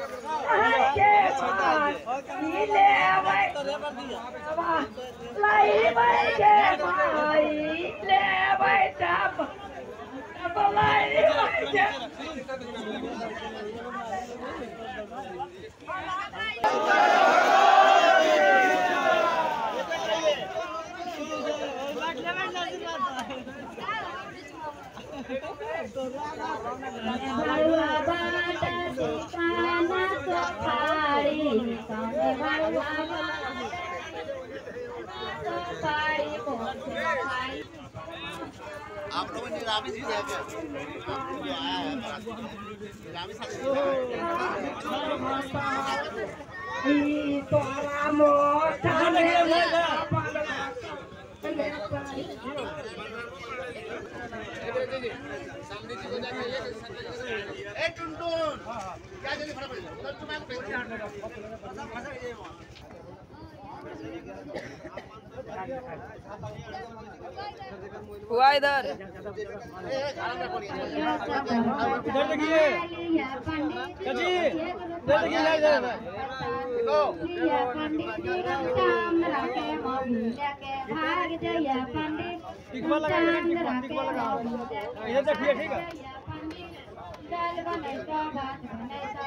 के पास नीले भाई लाई भाई के भाई ले भाई तब लाई भाई के आप लोगों ने निरामिष भी दिया क्या? जो आया है निरामिष टुनटुन क्या जल्दी फटा पड़ेगा उधर तुम्हें हुआ इधर देखिए चाची इधर टिकवा लगा इधर देखिए ठीक है